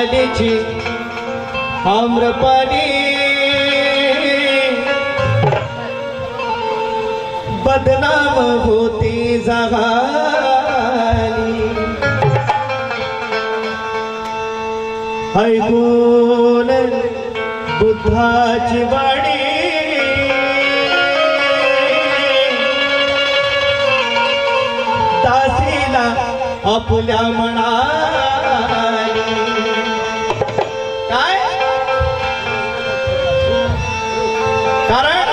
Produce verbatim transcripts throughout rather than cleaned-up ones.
वैशालीची आम्रपाली बदनाम होती झाली ऐकून बुद्धाची वाणी दासीला आपल्या म्हणाली काय कारण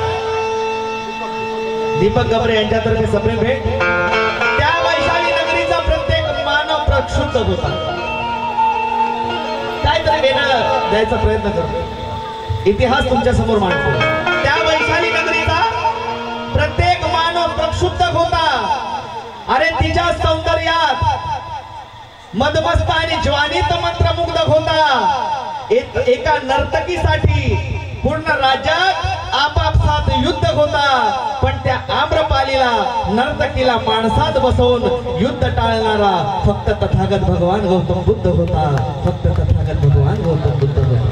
दीपक गबरे यांच्यातर्फे सप्रेम भेट त्या वैशाली नगरीचा प्रत्येक मानव प्रक्षुब्ध होता काहीतरी वेगळं द्यायचा प्रयत्न करतो इतिहास तुमच्या समोर मांडतो त्या वैशाली नगरीचा प्रत्येक मानव प्रक्षुब्ध होता अरे तिच्या सौंदर्यात मदमस्त आणि ज्वानीत मंत्रमुग्ध होता एका नर्तकीसाठी पूर्ण राज्यात आपापसात युद्ध होता पण त्या आम्रपालीला नर्तकीला माणसात बसवून युद्ध टाळणारा फक्त तथागत भगवान गौतम बुद्ध होता फक्त तथागत भगवान गौतम बुद्ध होता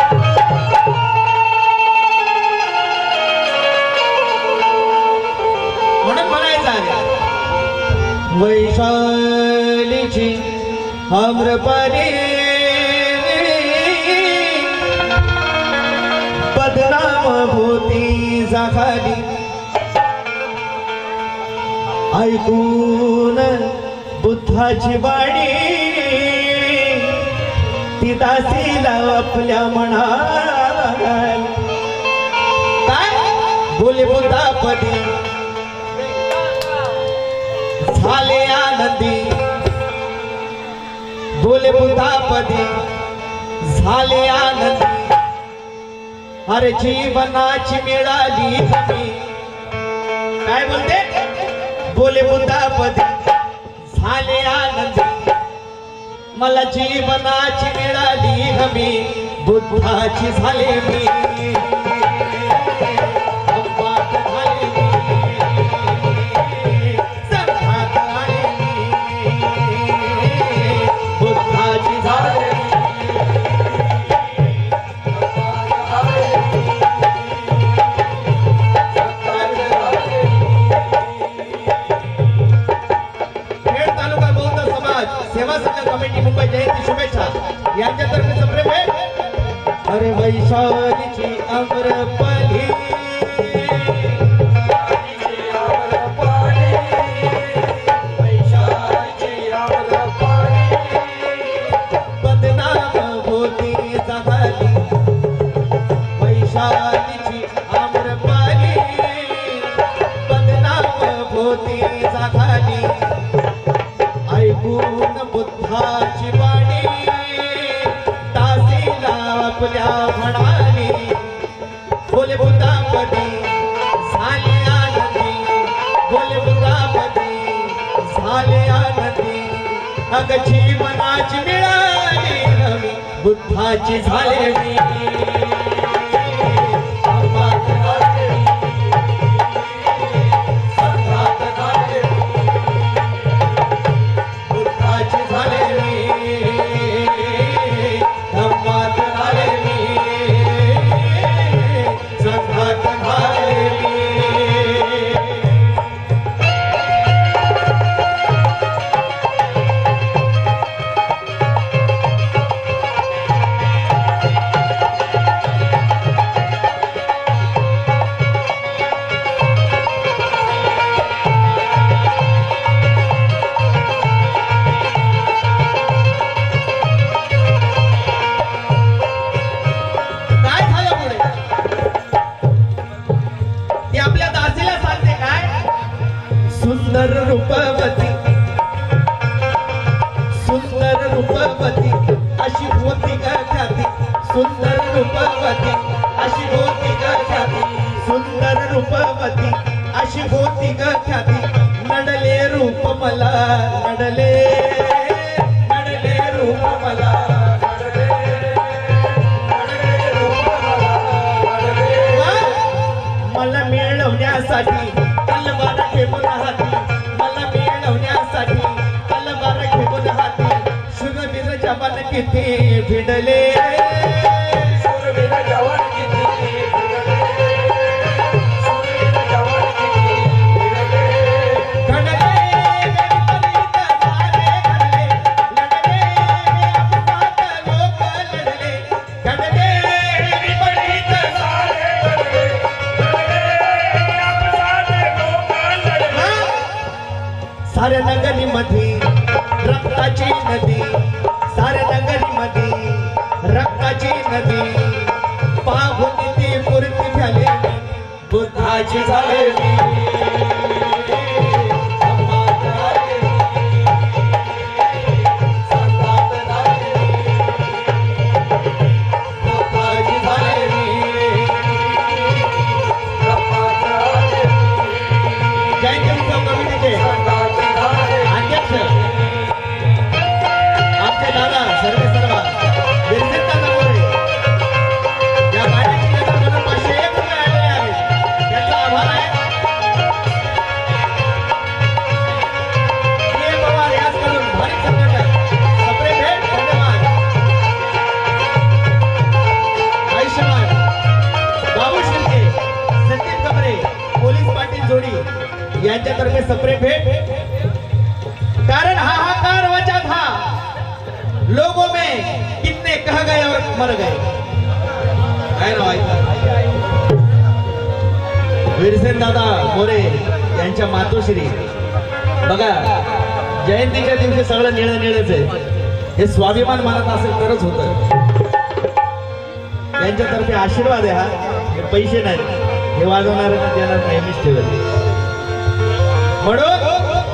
म्हणून म्हणायचं आहे वैशालीची आम्रपाली बदनाम होती झाली ऐकून बुद्धाची वाणी ती दासीला आपल्या म्हणाल काय बोले बुद्धापदी झाले आनंदी बोले बुद्धापदी झाले आनंदी अरे जीवनाची मिळाली हमी काय बोलते बोले बुद्धापदी झाले आनंदी मला जीवनाची मिळाली हमी बुद्धाची झाले मी बुद्धाची झाले सेवा संघ कमिटी मुंबई जयंती शुभेच्छा यांच्यातर्फे सप्रेम आहे अरे वैशालीची आम्रपाली बदनाम होती झाली वैशालीची आम्रपाली बदनाम होती झाली ऐकून बुद्धाची वाणी दासीला आपल्या म्हणाली बोले बुद्धापदी झाले आनंदी बोले बुद्धापदी झाले आनंदी अग जीवनाची मिळाली नवी बुद्धाची झाले मी सुंदर रूपवती सुंदर रूपवती अशी होती ग ख्याती सुंदर रूपवती अशी होती ग ख्याती सुंदर रूपवती अशी होती ग ख्याती नडले रूप मला नडले नडले रूप मला मला मिळवण्यासाठी तलवार घेऊन हाती मला मिळवण्यासाठी तलवार घेऊन हाती शुगवीर जवान किती भिडले शूरवीर जवान किती भिडले शूरवीर जवान किती भिडले घडले गणपतीत सारे घडले लढले अपघात लोक लढले घडले गणपतीत सारे घडले लढले अपघात लोक लढले साऱ्या नगरी मध्ये रक्ताची नदी साऱ्या नगरी मध्ये रक्ताची नदी पाहून ती पूर्ती झाली बुद्धाची झालेली यांच्यातर्फे सप्रे भेट कारण हाहाकार मचा था लोगों में कितने कह गए और मर गए वीरसेन दादा मोरे यांच्या मातोश्री बघा जयंतीच्या दिवशी सगळं निळं निळच आहे हे स्वाभिमान मानत असेल तरच होतं यांच्यातर्फे आशीर्वाद आहे हा हे पैसे नाही हे वाजवणारे त्याला नेहमीच ठेवत म्हणून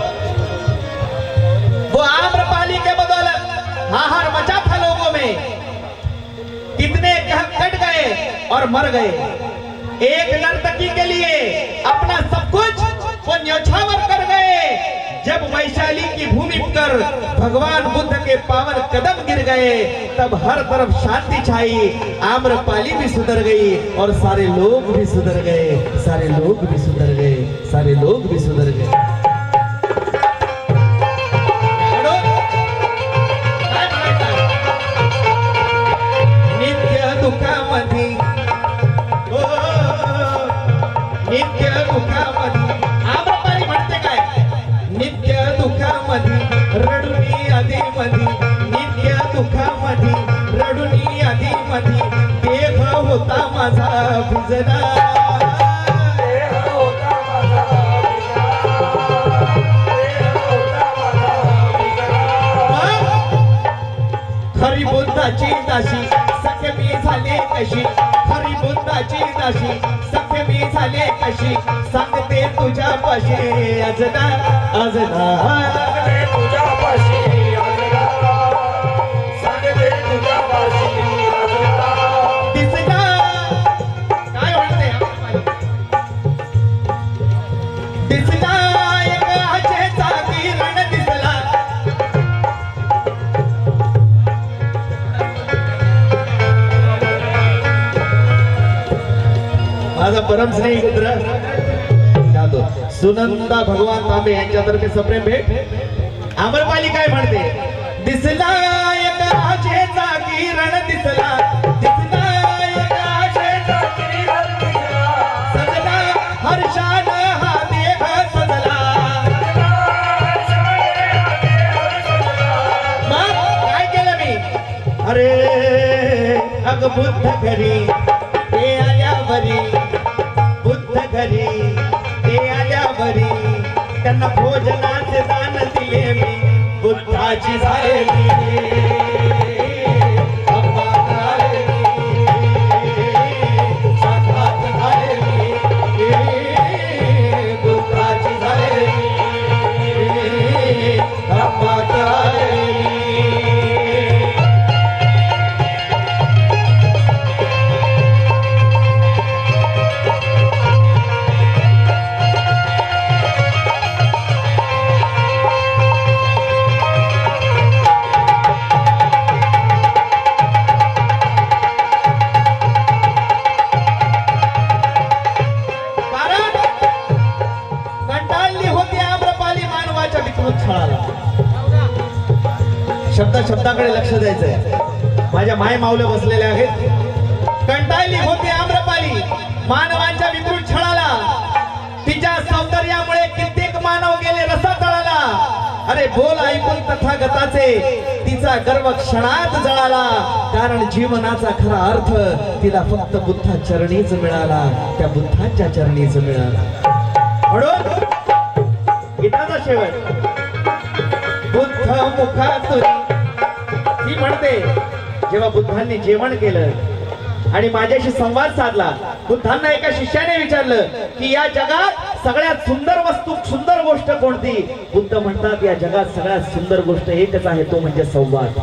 वो आम्रपाली के बदौलत हाहार मचा था लोगों में कितने कट गए और मर गए एक नर्तकी के लिए अपना सब कुछ वो न्योछावर कर गए जब वैशाली की भूमि पर भगवान बुद्ध के पावन कदम गिर गए तब हर तरफ शांति छाई आम्रपाली भी सुधर गई और सारे लोग भी सुधर गए सारे लोग भी सुधर गए सारे लोग भी सुधर गए नित्य दुःखामध्ये नित्य दुःखामध्ये आम्रपाली म्हणते काय नित्य दुःखामध्ये रडुनी आधी मधी नित्य दुःखामध्ये रडुनी आधी मधी देह होता माझा भिजला देह होता माझा भिजला देह होता माझा भिजला खरी बुद्धाची दाशी सख्य मी झाले कशी खरी बुद्धाची दाशी सख्य मी झाले कशी सांगते तुझ्या पाशी अजना अजना सांगते तुझ्या पाशी अजरा सांगते तुझ्या पाशी अजरा दिसला काय म्हणते दिसला एक आजेचा किरण दिसला माझा परम स्नेही मित्र जातो सुनंदा भगवान तांबे यांच्यातर्फे सप्रेम भेट आम्रपाली काय म्हणते दिसला एक आजेचा किरण दिसला दिसला एक आजेचा किरण दिसला सजला हर्षान हा देह सजला मग काय केलं मी अरे अग बुद्ध घरी ते आल्यावरी बुद्ध घरी ते आल्यावरी त्यांना भोजनाचे दान दिले मी बुद्धाची झालेली बुद्धाची झालेली शब्दा शब्दाकडे लक्ष द्यायचंय माझ्या माय माऊल्या बसलेल्या आहेत. कंटाळली होती आम्रपाली मानवांच्या विकृत छळाला, तिच्या सौंदर्यामुळे कित्येक मानव गेले रसातळाला. अरे बोल ऐकून तथागताचे तिचा गर्व क्षणात जळाला, कारण जीवनाचा खरा अर्थ तिला फक्त बुद्धा चरणीच मिळाला, त्या बुद्धांच्या चरणीच मिळाला. म्हणून गीताचा शेवट बुद्ध मुखातून ती म्हणते, जेव्हा बुद्धांनी जेवण केलं आणि माझ्याशी संवाद साधला, बुद्धांना एका शिष्याने विचारलं की या जगात सगळ्यात सुंदर वस्तू सुंदर गोष्ट कोणती? बुद्ध म्हणतात या जगात सगळ्यात सुंदर गोष्ट एकच आहे, तो म्हणजे संवाद.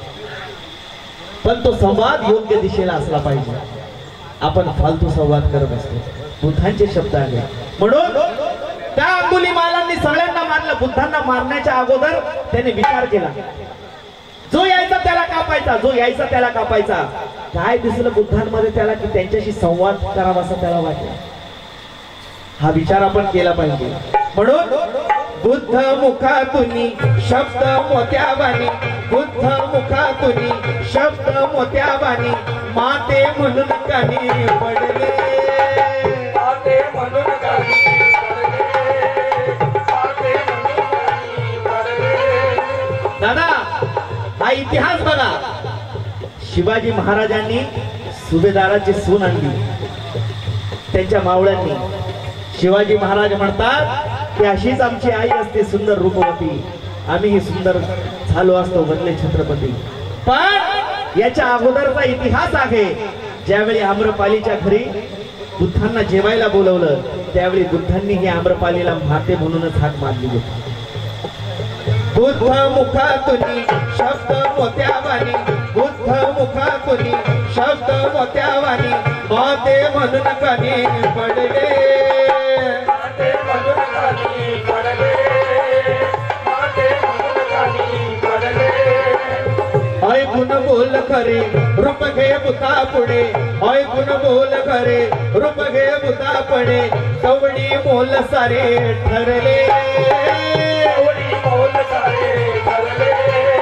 पण तो संवाद योग्य दिशेला असला पाहिजे. आपण फालतू संवाद करत असतो. बुद्धांचे शब्द आहे. म्हणून त्या अंगुलीमालांनी सगळ्यांना मारलं. बुद्धांना मारण्याच्या अगोदर त्याने विचार केला, जो यायचा त्याला कापायचा, जो यायचा त्याला कापायचा. काय दिसलं बुद्धांमध्ये त्याला की त्यांच्याशी संवाद करावा असं त्याला वाटलं. हा विचार आपण केला पाहिजे. म्हणून बुद्ध मुखातून शब्द मोत्यावानी, बुद्ध मुखातून शब्द मोत्यावानी, माते म्हणून काही पडले, माते म्हणून काही पडले, माते म्हणून काही पडले. दादा हा इतिहास बघा. शिवाजी महाराजांनी सुभेदाराची सून आणली त्यांच्या मावळ्यांनी. शिवाजी महाराज म्हणतात की अशीच आमची आई असते सुंदर रूपवती, आम्ही सुंदर झालो असतो बनले छत्रपती. पण याच्या अगोदरचा इतिहास आहे. ज्यावेळी आम्रपालीच्या घरी बुद्धांना जेवायला बोलवलं त्यावेळी बुद्धांनी ही आम्रपालीला माते म्हणूनच हाक मारली होती. बुद्ध मुखातून शब्द मोत्यावानी, बुद्ध मुखातून शब्द मोत्यावानी, माते म्हणून काही पडले, माते म्हणून काही पडले, माते म्हणून काही पडले. ऐकून बोल खरे रूप घे बुता पुढे, ऐकून बोल खरे रूप घे बुता पुढे, कवडी मोल सारे ठरले, कवडी मोल सारे ठरले,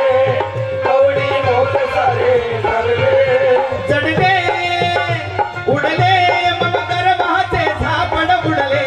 कवडी मोल सारे ठरले. चढले उडले मग गर्भाचे झापड उडले.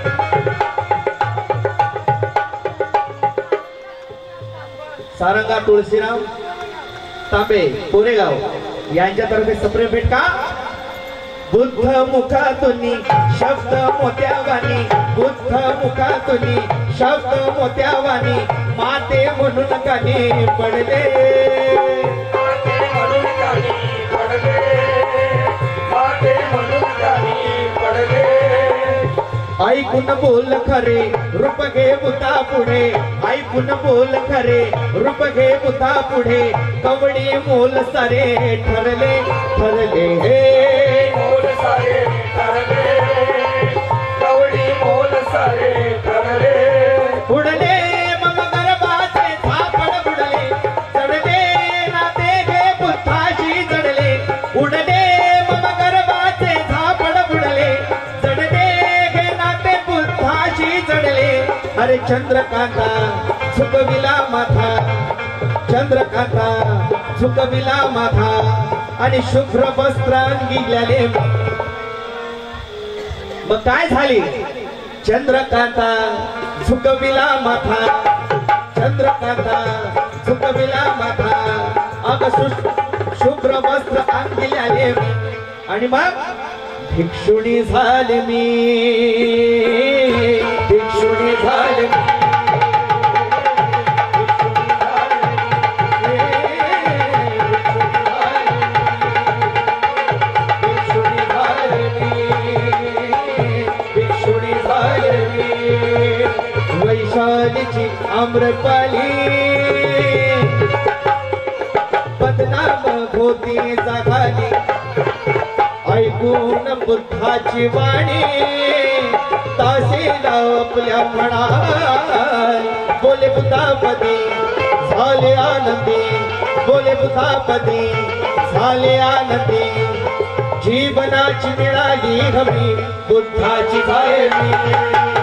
सारंगा तुळशीराम तांबे कोरेगाव यांच्यातर्फे सप्रे भेट का. बुद्ध मुखातून शब्द मोत्यावानी, बुद्ध मुखातून शब्द मोत्यावानी, माते म्हणून काही पडले, माते म्हणून काही पडले, माते म्हणून काही पडले. ऐकून बोल खरे रूप घे बुता पुढे, ऐकून बोल खरे रूप घे बुता पुढे, कवडी मोल सारे ठरले, ठरले हे मोल सारे ठरले, कवडी मोल सारे ठरले. उडले मग गर्भाचे झापड उडले, चढले नाते घे बुद्धाशी जडले, उडले मग गर्भाचे झापड उडले, जडले घे नाते बुद्धाशी जडले. अरे चंद्रकांता झुकविला माथा, चंद्रकांता झुकविला माथा, आणि शुभ्र वस्त्रांगी गेले. मग काय झाले? चंद्रकांता झुकविला माथा, चंद्रकांता झुकविला माथा, अग शुभ्र वस्त्र अंगी आले. आणि मग भिक्षुणी झाले मी, भिक्षुणी झाले मी, वैशालीची आम्रपाली बदनाम होती जागाली. ऐकून बुद्धाची वाणी तासीला आपल्या म्हणा, बोले बुद्धापदी झाले आनंदी, बोले बुद्धापदी झाले आनंदी. जीवनाची मिळाली हवी बुद्धाची झाली.